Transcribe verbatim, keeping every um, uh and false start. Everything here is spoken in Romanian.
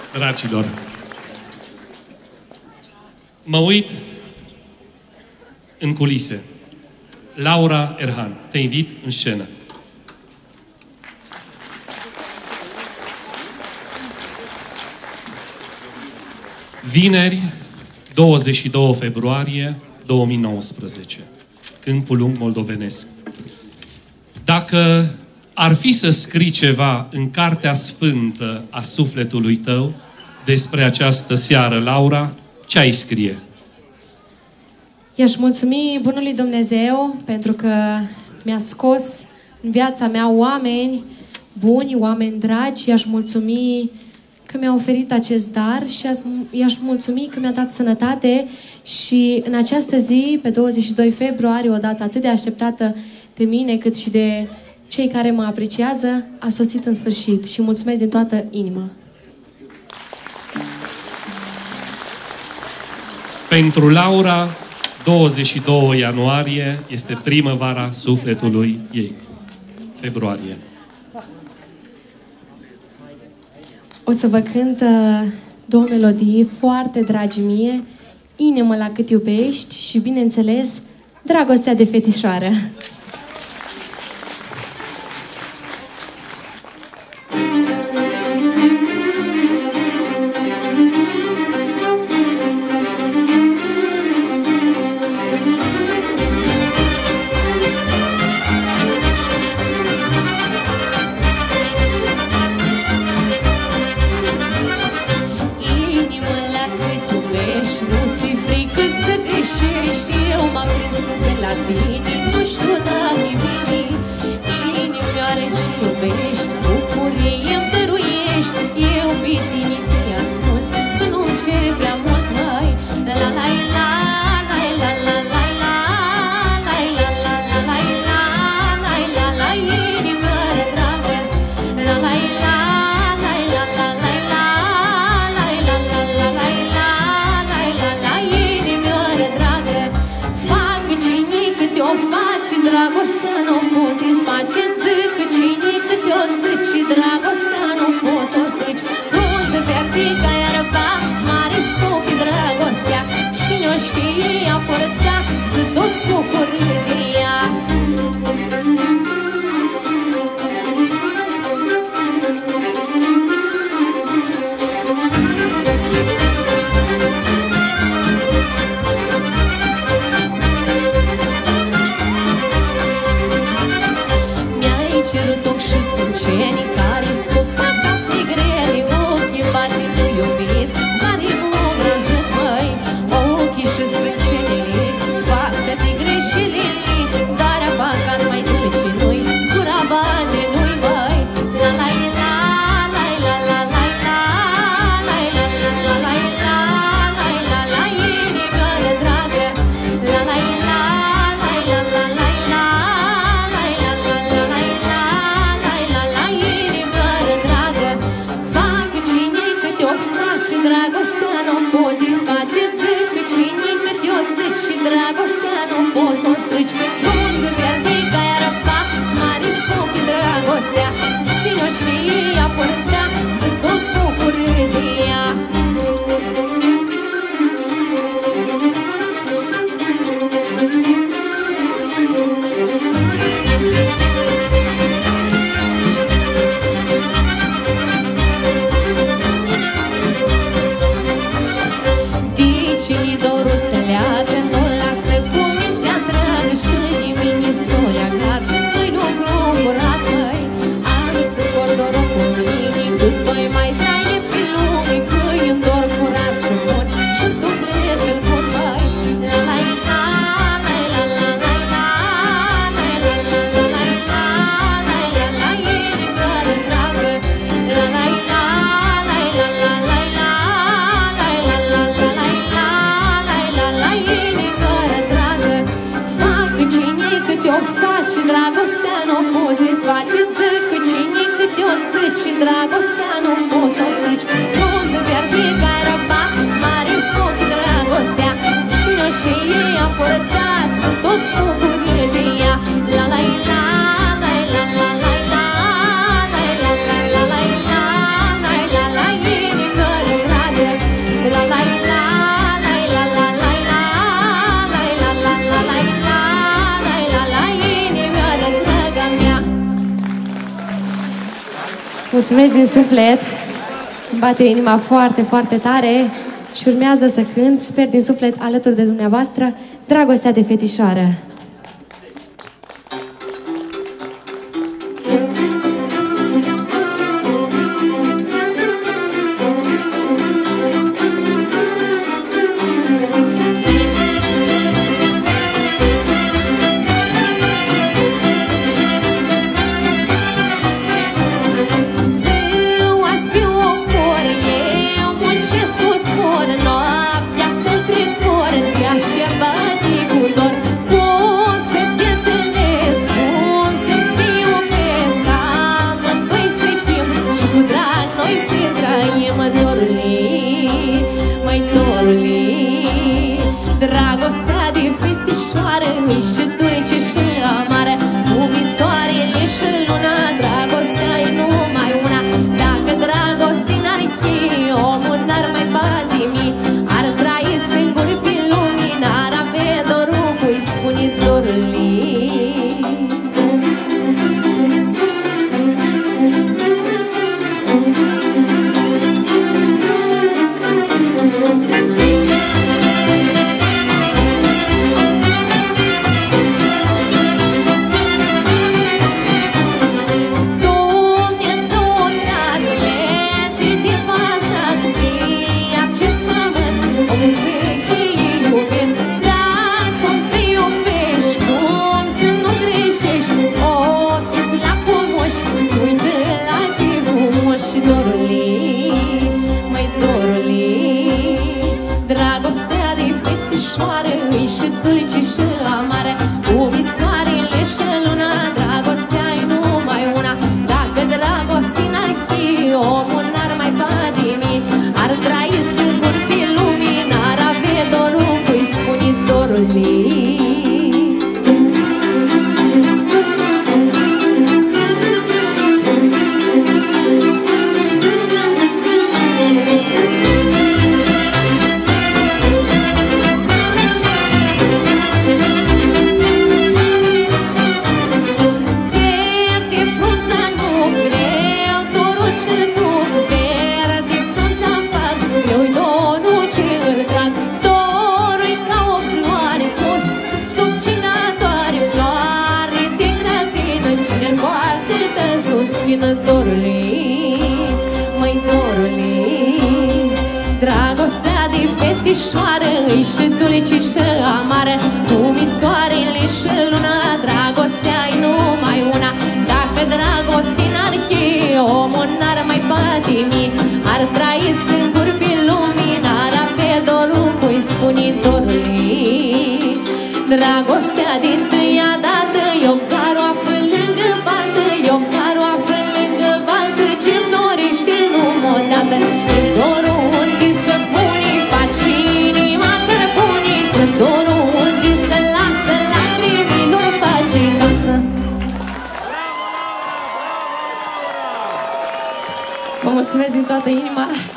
Dragilor, mă uit în culise. Laura Erhan, te invit în scenă. Vineri, douăzeci și doi februarie două mii nouăsprezece, Câmpul Lung Moldovenesc. Dacă ar fi să scrii ceva în Cartea Sfântă a sufletului tău despre această seară, Laura, ce ai scrie? I-aș mulțumi Bunului Dumnezeu pentru că mi-a scos în viața mea oameni buni, oameni dragi. I-aș mulțumi că mi-a oferit acest dar și i-aș mulțumi că mi-a dat sănătate și în această zi, pe douăzeci și doi februarie, o dată atât de așteptată de mine cât și de cei care mă apreciază, a sosit în sfârșit și mulțumesc din toată inima. Pentru Laura, douăzeci și doi ianuarie este primăvara sufletului ei. Februarie. O să vă cânt uh, două melodii foarte dragi mie, Inimă la cât iubești și, bineînțeles, Dragostea de fetișoară. Mulțumesc din suflet. Îmi bate inima foarte, foarte tare și urmează să cânt, sper din suflet, alături de dumneavoastră, Dragostea de fetișoară. Dragostea de fetișoară și dulce și amară, cu misoarele și luna, dragostea e numai una. Dacă dragoste n-ar fi, omul n-ar mai patimi, ar trăi singur pe lume, n-ar avea dorul cui spune dorului. Și dorului, măi dorului, dragostea de fetișoară și dulce și amară, cu misoarele și luna, dragostea e numai una. Dacă dragoste n-ar fi, omul n-ar mai patimi, ar trăi singur pe lume, n-ar avea dorul cui spune dorului. Dorului, măi dorului, dragostea de fetișoară și dulce și amară, cu misoarele și luna, dragostea e numai una. Dacă dragoste n-ar fi, omul n-ar mai patimi, ar trăi singur pe lume, n-ar avea dorul cui spune dorului. Dragostea din tâia dată, eu care o află lângă baltă, eu care o află lângă baltă, ce-mi dorește numai odată. Când dorul unde să pune, faci inima cărbune, când dorul unde să lasă lacrimilor, face casă. Vă mulțumesc din toată inima.